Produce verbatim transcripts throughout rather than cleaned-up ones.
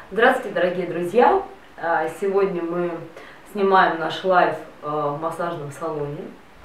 Здравствуйте, дорогие друзья! Сегодня мы снимаем наш лайв в массажном салоне.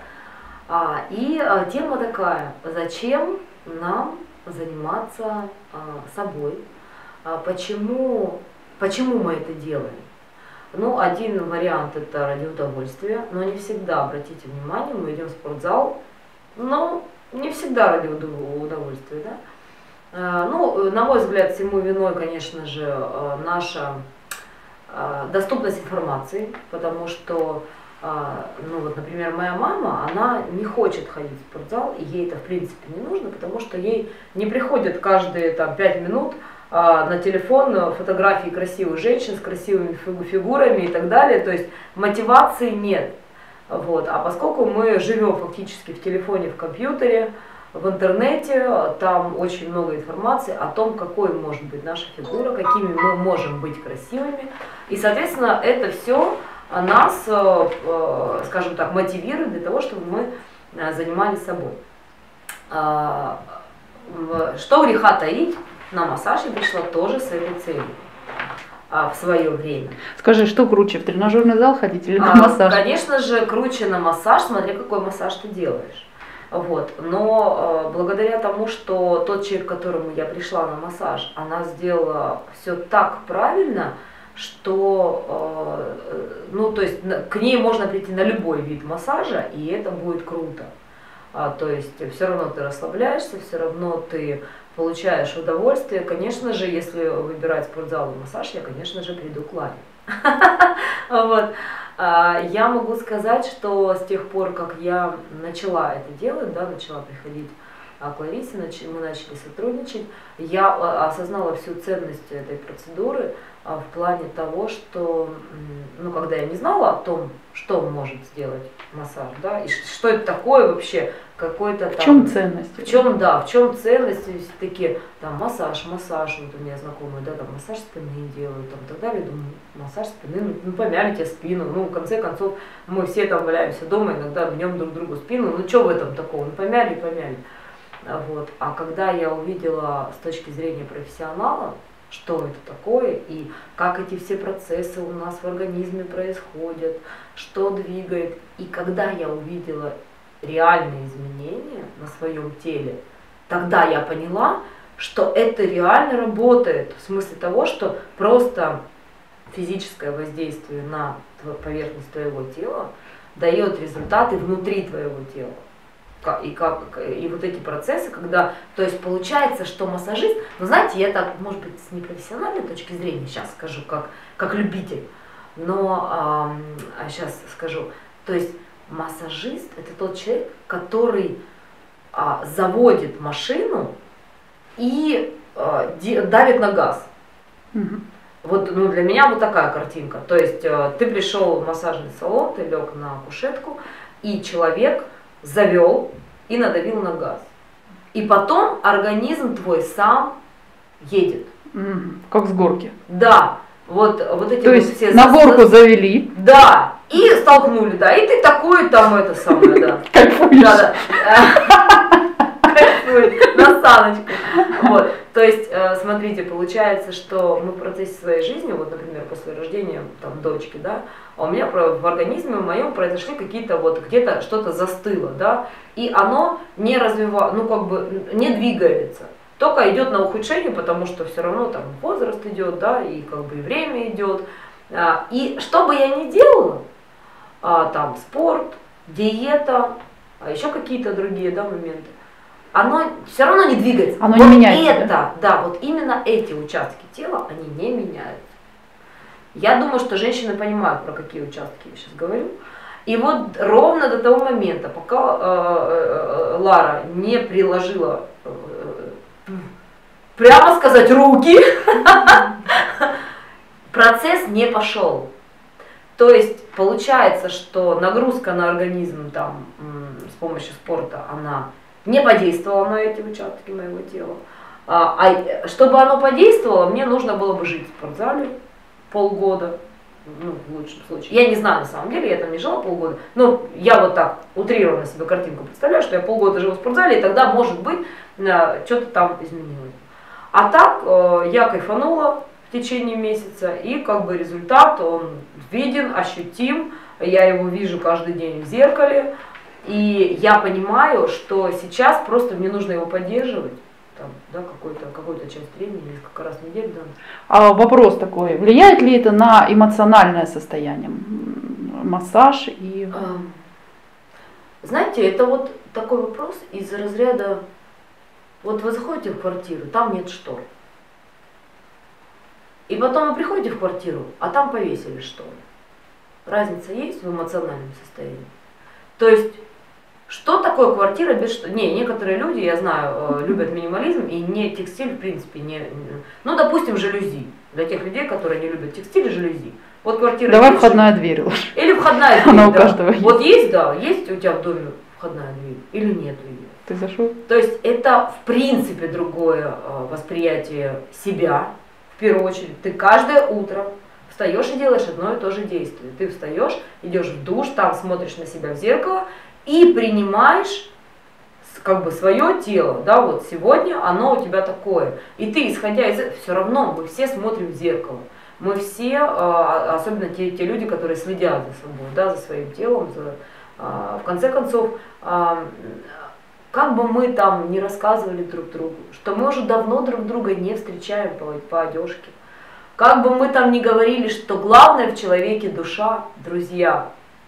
И тема такая: зачем нам заниматься собой? Почему, почему мы это делаем? Ну, один вариант — это ради удовольствия, но не всегда, обратите внимание, мы идем в спортзал, но не всегда ради удовольствия, да? Ну, на мой взгляд, всему виной, конечно же, наша доступность информации, потому что, ну вот, например, моя мама, она не хочет ходить в спортзал, и ей это, в принципе, не нужно, потому что ей не приходят каждые там пять минут на телефон фотографии красивых женщин с красивыми фигурами и так далее, то есть мотивации нет. Вот. А поскольку мы живем фактически в телефоне, в компьютере, в интернете, там очень много информации о том, какой может быть наша фигура, какими мы можем быть красивыми. И, соответственно, это все нас, скажем так, мотивирует для того, чтобы мы занимались собой. Что греха таить, на массаж я пришла тоже с этой целью в свое время. Скажи, что круче, в тренажерный зал ходить или на массаж? Конечно же, круче на массаж, смотря какой массаж ты делаешь. Вот. Но э, благодаря тому, что тот человек, к которому я пришла на массаж, она сделала все так правильно, что э, ну, то есть, к ней можно прийти на любой вид массажа, и это будет круто. А, то есть все равно ты расслабляешься, все равно ты получаешь удовольствие. Конечно же, если выбирать спортзал и массаж, я, конечно же, приду к Ларе. Вот. Я могу сказать, что с тех пор, как я начала это делать, да, начала приходить к Ларисе, мы начали сотрудничать, я осознала всю ценность этой процедуры в плане того, что, ну, когда я не знала о том, что может сделать массаж, да, и что это такое вообще, какой-то там... В чем ценность? В чем, да, в чем ценность, все-таки там массаж, массаж, вот у меня знакомые, да, там массаж спины делают, там, и так далее, думаю, массаж спины, ну, ну помяли тебе спину, ну, в конце концов, мы все там валяемся дома, иногда мнем друг другу спину, ну, что в этом такого, ну, помяли, помяли. Вот. А когда я увидела с точки зрения профессионала, что это такое и как эти все процессы у нас в организме происходят, что двигает, и когда я увидела реальные изменения на своем теле, тогда я поняла, что это реально работает, в смысле того, что просто физическое воздействие на поверхность твоего тела дает результаты внутри твоего тела. И, как, и вот эти процессы, когда, то есть получается, что массажист, ну знаете, я так, может быть, с непрофессиональной точки зрения сейчас скажу, как, как любитель, но а, сейчас скажу, то есть массажист — это тот человек, который а, заводит машину и а, давит на газ. Угу. Вот, ну, для меня вот такая картинка, то есть а, ты пришел в массажный салон, ты лег на кушетку, и человек завел и надавил на газ. И потом организм твой сам едет. Mm, как с горки. Да. Вот, вот эти То вот есть все... на горку завели. Да. И столкнули, да. И ты такой там это самое, да. Кайфуешь. Да, да. Кайфуешь. На саночку. Вот. То есть, смотрите, получается, что мы в процессе своей жизни, вот, например, после рождения там дочки, да, а у меня в организме в моем произошли какие-то вот, где-то что-то застыло, да, и оно не развивается, ну, как бы не двигается, только идет на ухудшение, потому что все равно там возраст идет, да, и как бы и время идет. И что бы я ни делала, там спорт, диета, а еще какие-то другие, да, моменты, оно все равно не двигается. Оно вот не меняется. Это, да? да, вот именно эти участки тела, они не меняются. Я думаю, что женщины понимают, про какие участки я сейчас говорю. И вот ровно до того момента, пока э, э, Лара не приложила, э, э, прямо сказать, руки, процесс не пошел. То есть получается, что нагрузка на организм там, с помощью спорта, она не подействовала на эти участки моего тела. А, а чтобы оно подействовало, мне нужно было бы жить в спортзале полгода, ну, в лучшем случае. Я не знаю, на самом деле, я там не жила полгода, но я вот так утрированно себе картинку представляю, что я полгода живу в спортзале, и тогда, может быть, что-то там изменилось. А так, я кайфанула в течение месяца, и как бы результат, он виден, ощутим, я его вижу каждый день в зеркале, и я понимаю, что сейчас просто мне нужно его поддерживать, там, да, какую-то какую-то часть времени, несколько раз в неделю. Да. А вопрос такой, влияет ли это на эмоциональное состояние? Массаж и... Знаете, это вот такой вопрос из разряда, вот вы заходите в квартиру, там нет штор. И потом вы приходите в квартиру, а там повесили шторы. Разница есть в эмоциональном состоянии? То есть, что такое квартира без штор? Не, некоторые люди, я знаю, любят минимализм и не текстиль, в принципе, не... Ну, допустим, жалюзи. Для тех людей, которые не любят текстиль и жалюзи. Вот квартира. Давай входная дверь лучше. Или входная дверь. Она у да. каждого есть. Вот есть, да, есть у тебя в доме входная дверь или нет ее? Ты зашел? То есть это в принципе другое восприятие себя, в первую очередь. Ты каждое утро встаешь и делаешь одно и то же действие. Ты встаешь, идешь в душ, там смотришь на себя в зеркало и принимаешь как бы свое тело, да, вот сегодня оно у тебя такое. И ты, исходя из этого, все равно мы все смотрим в зеркало. Мы все, особенно те, те люди, которые следят за собой, да, за своим телом, за, в конце концов, как бы мы там не рассказывали друг другу, что мы уже давно друг друга не встречаем по, по одежке, как бы мы там не говорили, что главное в человеке душа, друзья,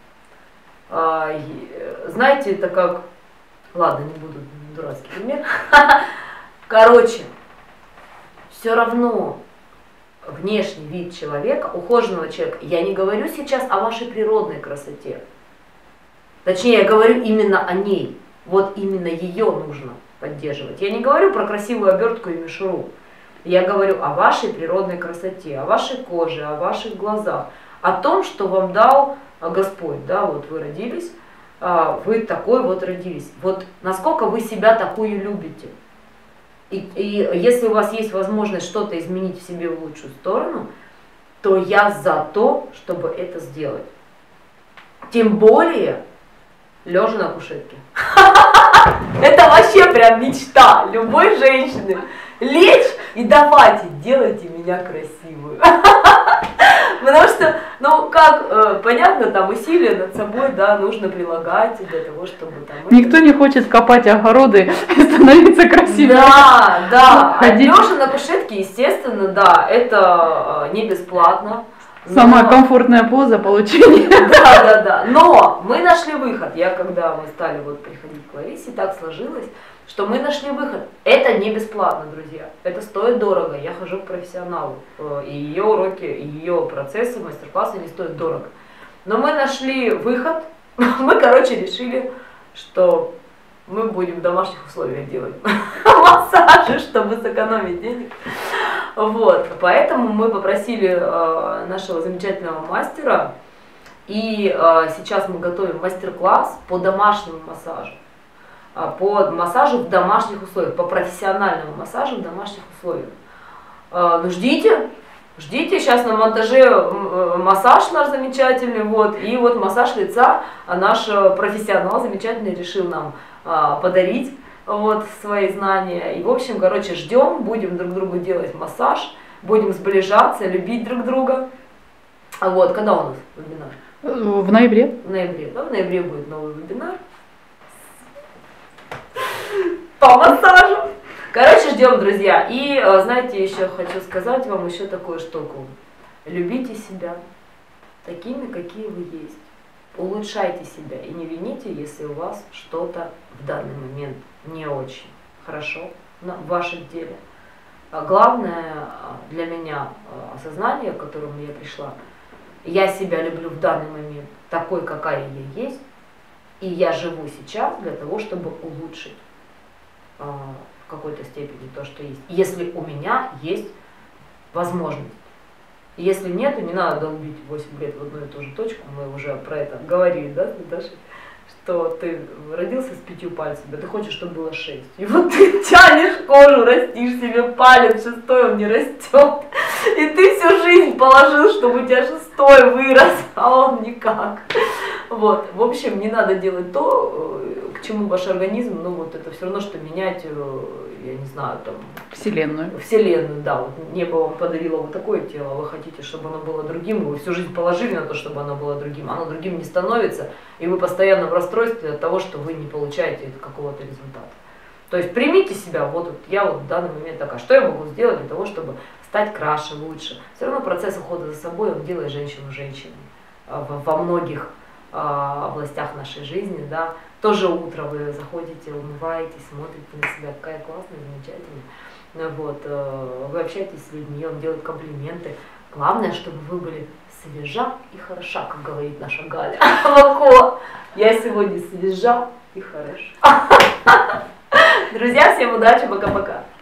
знаете, это как, ладно, не буду дурацкий пример, короче, все равно внешний вид человека, ухоженного человека, я не говорю сейчас о вашей природной красоте, точнее, я говорю именно о ней, вот именно ее нужно поддерживать. Я не говорю про красивую обертку и мишуру, я говорю о вашей природной красоте, о вашей коже, о ваших глазах, о том, что вам дал Господь, да, вот вы родились, вы такой вот родились, вот насколько вы себя такую любите. И, и если у вас есть возможность что-то изменить в себе в лучшую сторону, то я за то, чтобы это сделать. Тем более, лежа на кушетке. Это вообще прям мечта любой женщины. Лечь и давайте, делайте меня красивую. Потому что, ну как, э, понятно, там усилия над собой, да, нужно прилагать для того, чтобы там... Никто это... не хочет копать огороды и становиться красивым. Да, да, а лежа на кушетке, естественно, да, это не бесплатно. Но... Самая комфортная поза получения. Да, да, да, но мы нашли выход. Я когда мы стали вот приходить к Ларисе, так сложилось, что мы нашли выход. Это не бесплатно, друзья. Это стоит дорого. Я хожу к профессионалу. И ее уроки, и ее процессы, мастер-классы не стоят дорого. Но мы нашли выход. Мы, короче, решили, что мы будем в домашних условиях делать массажи, чтобы сэкономить денег. Вот. Поэтому мы попросили э, нашего замечательного мастера. И э, сейчас мы готовим мастер-класс по домашнему массажу. По массажу в домашних условиях, по профессиональному массажу в домашних условиях. Ну ждите, ждите, сейчас на монтаже массаж наш замечательный, вот, и вот массаж лица наш профессионал замечательный решил нам подарить, вот, свои знания. И в общем, короче, ждем, будем друг другу делать массаж, будем сближаться, любить друг друга. Вот, когда у нас вебинар? В ноябре. В ноябре, да, в ноябре будет новый вебинар. По массажу. Короче, ждем, друзья. И, знаете, еще хочу сказать вам еще такую штуку. Любите себя такими, какие вы есть. Улучшайте себя и не вините, если у вас что-то в данный момент не очень хорошо в вашем деле. Главное для меня осознание, к которому я пришла, я себя люблю в данный момент такой, какая я есть. И я живу сейчас для того, чтобы улучшить э, в какой-то степени то, что есть. Если у меня есть возможность. Если нет, то не надо долбить восемь лет в одну и ту же точку. Мы уже про это говорили, да, с Наташей? Что ты родился с пятью пальцами, а ты хочешь, чтобы было шесть. И вот ты тянешь кожу, растишь себе палец, шестой он не растет. И ты всю жизнь положил, чтобы у тебя шестой вырос, а он никак. Вот, в общем, не надо делать то, к чему ваш организм, ну вот это все равно, что менять, я не знаю, там... Вселенную. Вселенную, да, вот небо вам подарило вот такое тело, вы хотите, чтобы оно было другим, вы всю жизнь положили на то, чтобы оно было другим, оно другим не становится, и вы постоянно в расстройстве от того, что вы не получаете какого-то результата. То есть примите себя, вот, вот я вот в данный момент такая, что я могу сделать для того, чтобы стать краше, лучше. Все равно процесс ухода за собой, он делает женщину женщиной во многих а, областях нашей жизни, да. Тоже утро вы заходите, умываетесь, смотрите на себя, какая классная, замечательная. Вот, вы общаетесь с людьми, он делает комплименты. Главное, чтобы вы были свежа и хороша, как говорит наша Галя Волкова. Я сегодня свежа и хороша. Друзья, всем удачи, пока-пока.